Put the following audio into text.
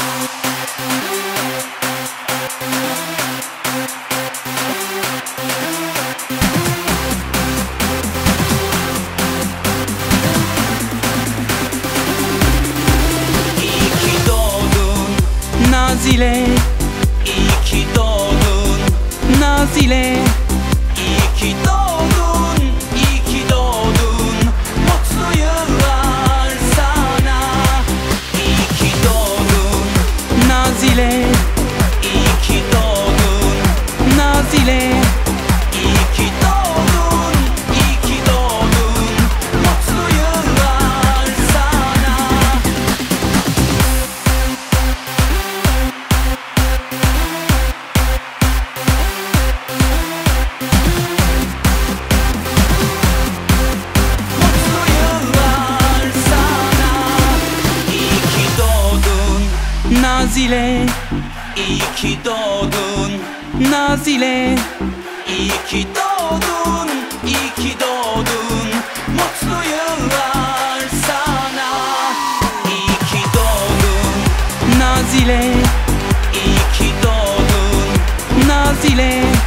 Nazile, İyi ki doğdun, Nazile, iyi ki doğdun, iyi ki doğdun. Mutlu yıllar sana. İyi ki doğdun, Nazile, iyi ki doğdun, Nazile, iyi ki doğdun, iyi ki doğdun. Mutlu yıllar sana. Mutlu yıllar sana. İyi ki doğdun, Nazile, iyi ki doğdun, Nazile, iyi ki doğdun, iyi ki doğdun. Mutlu yıllar sana. İyi ki doğdun, Nazile, iyi ki doğdun, Nazile,